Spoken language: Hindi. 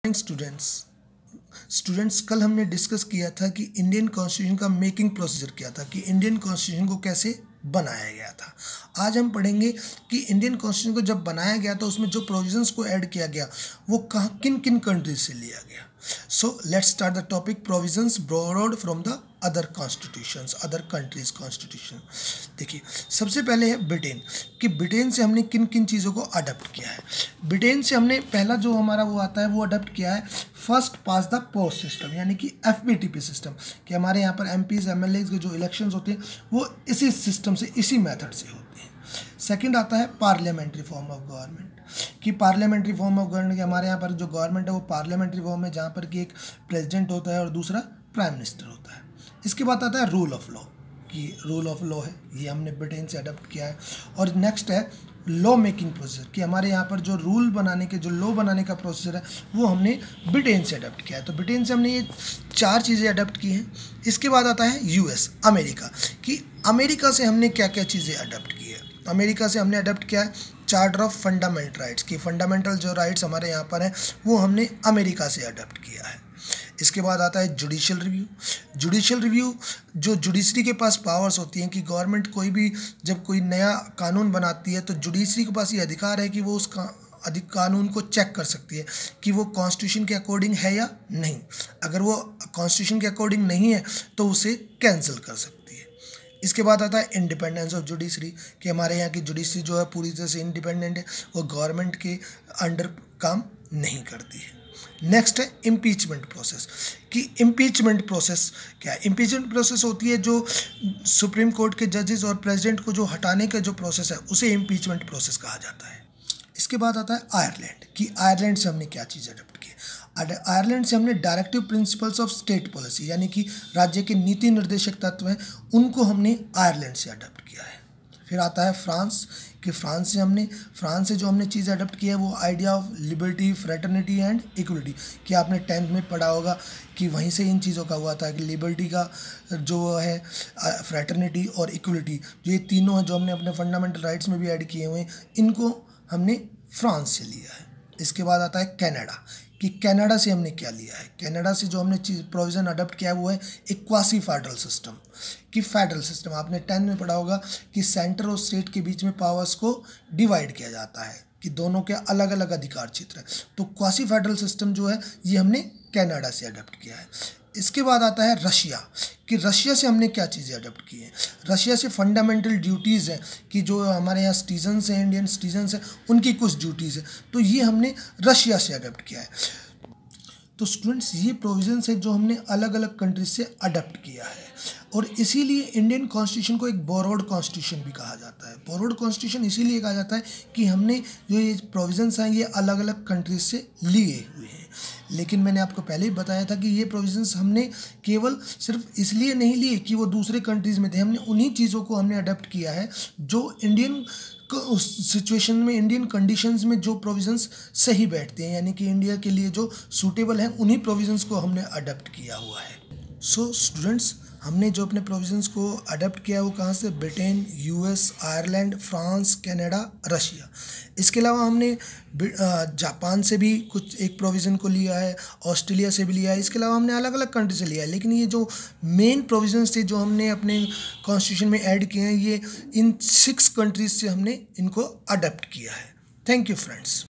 स्टूडेंट्स कल हमने डिस्कस किया था कि इंडियन कॉन्स्टिट्यूशन का मेकिंग प्रोसीजर क्या था, कि इंडियन कॉन्स्टिट्यूशन को कैसे बनाया गया था। आज हम पढ़ेंगे कि इंडियन कॉन्स्टिट्यूशन को जब बनाया गया तो उसमें जो प्रोविजंस को ऐड किया गया वो कहाँ किन किन कंट्रीज से लिया गया। So let's start the topic provisions borrowed from the other constitutions, other countries constitution. देखिए, सबसे पहले है ब्रिटेन, कि ब्रिटेन से हमने किन किन चीज़ों को अडॉप्ट किया है। ब्रिटेन से हमने पहला जो हमारा वो आता है वो अडॉप्ट किया है first past the post system, यानी कि FPTP सिस्टम, कि हमारे यहाँ पर MPs MLAs के जो इलेक्शंस होते हैं वो इसी सिस्टम से, इसी मेथड से होते हैं। सेकंड आता है पार्लियामेंट्री फॉर्म ऑफ गवर्नमेंट, कि पार्लियामेंट्री फॉर्म ऑफ गवर्नमेंट, हमारे यहाँ पर जो गवर्नमेंट है वो पार्लियामेंट्री फॉर्म है, जहाँ पर कि एक प्रेसिडेंट होता है और दूसरा प्राइम मिनिस्टर होता है। इसके बाद आता है रूल ऑफ लॉ, कि रूल ऑफ लॉ है, ये हमने ब्रिटेन से अडॉप्ट किया है। और नेक्स्ट है लॉ मेकिंग प्रोसीजर, कि हमारे यहाँ पर जो रूल बनाने के, जो लॉ बनाने का प्रोसीजर है वो हमने ब्रिटेन से अडॉप्ट किया है। तो ब्रिटेन से हमने ये 4 चीज़ें अडॉप्ट की हैं। इसके बाद आता है US अमेरिका, कि अमेरिका से हमने क्या क्या चीज़ें अडॉप्ट की है। अमेरिका से हमने अडॉप्ट किया है चार्टर ऑफ फंडामेंटल राइट्स, की फंडामेंटल जो राइट्स हमारे यहाँ पर हैं वो हमने अमेरिका से अडॉप्ट किया है। इसके बाद आता है जुडिशियल रिव्यू। जुडिशियल रिव्यू, जो जुडिशरी के पास पावर्स होती हैं, कि गवर्नमेंट कोई भी जब कोई नया कानून बनाती है तो जुडिशरी के पास ये अधिकार है कि वो उस कानून को चेक कर सकती है कि वो कॉन्स्टिट्यूशन के अकॉर्डिंग है या नहीं। अगर वो कॉन्स्टिट्यूशन के अकॉर्डिंग नहीं है तो उसे कैंसिल कर सकती है। इसके बाद आता है इंडिपेंडेंस ऑफ जुडिशरी, कि हमारे यहाँ की जुडिशरी जो है पूरी तरह से इंडिपेंडेंट है, वो गवर्नमेंट के अंडर काम नहीं करती है। नेक्स्ट है इम्पीचमेंट प्रोसेस, कि इम्पीचमेंट प्रोसेस क्या है। इम्पीचमेंट प्रोसेस होती है जो सुप्रीम कोर्ट के जजेस और प्रेसिडेंट को जो हटाने का जो प्रोसेस है उसे इम्पीचमेंट प्रोसेस कहा जाता है। इसके बाद आता है आयरलैंड, कि आयरलैंड से हमने क्या चीज़ अडॉप्ट की। आयरलैंड से हमने directive principles of state policy, यानी कि राज्य के नीति निर्देशक तत्व हैं, उनको हमने आयरलैंड से अडॉप्ट किया है। फिर आता है फ्रांस, कि फ्रांस से जो हमने चीज़ अडॉप्ट की है वो idea of liberty, fraternity and equality, कि आपने 10th में पढ़ा होगा कि वहीं से इन चीज़ों का हुआ था, कि लिबर्टी का जो है, फ्रेटर्निटी और इक्वलिटी, जो ये तीनों हैं जो हमने अपने फंडामेंटल राइट्स में भी ऐड किए हुए हैं, इनको हमने फ्रांस से लिया है। इसके बाद आता है कनाडा, कि कनाडा से हमने क्या लिया है। कनाडा से जो हमने चीज़ प्रोविज़न अडॉप्ट किया है वो है एक क्वासी फेडरल सिस्टम, कि फेडरल सिस्टम आपने 10th में पढ़ा होगा कि सेंटर और स्टेट के बीच में पावर्स को डिवाइड किया जाता है, कि दोनों के अलग अलग अधिकार क्षेत्र हैं। तो क्वासी फेडरल सिस्टम जो है ये हमने कनाडा से अडॉप्ट किया है। इसके बाद आता है रशिया, कि रशिया से हमने क्या चीज़ें अडॉप्ट की हैं। रशिया से फंडामेंटल ड्यूटीज़ हैं, कि जो हमारे यहाँ सिटीजन्स हैं, इंडियन सिटीजन्स हैं, उनकी कुछ ड्यूटीज़ हैं, तो ये हमने रशिया से अडॉप्ट किया है। तो स्टूडेंट्स, ये प्रोविजंस है जो हमने अलग अलग कंट्रीज से अडॉप्ट किया है, और इसीलिए इंडियन कॉन्स्टिट्यूशन को एक बोरोड कॉन्स्टिट्यूशन भी कहा जाता है। बोरोड कॉन्स्टिट्यूशन इसीलिए कहा जाता है कि हमने जो ये प्रोविजंस हैं ये अलग अलग कंट्रीज से लिए हुए हैं। लेकिन मैंने आपको पहले ही बताया था कि ये प्रोविजंस हमने केवल सिर्फ इसलिए नहीं लिए कि वो दूसरे कंट्रीज़ में थे, हमने उन्हीं चीज़ों को हमने अडॉप्ट किया है जो इंडियन उस सिचुएशन में, इंडियन कंडीशंस में जो प्रोविजंस सही बैठते हैं, यानी कि इंडिया के लिए जो सूटेबल हैं, उन्हीं प्रोविजंस को हमने अडॉप्ट किया हुआ है। सो स्टूडेंट्स, हमने जो अपने प्रोविजंस को अडॉप्ट किया है वो कहाँ से, Britain, US, Ireland, France, Canada, Russia. इसके अलावा हमने जापान से भी कुछ एक प्रोविज़न को लिया है, ऑस्ट्रेलिया से भी लिया है। इसके अलावा हमने अलग अलग कंट्री से लिया है, लेकिन ये जो मेन प्रोविजंस थे जो हमने अपने कॉन्स्टिट्यूशन में ऐड किए हैं, ये इन 6 कंट्रीज से हमने इनको अडॉप्ट किया है। Thank you friends.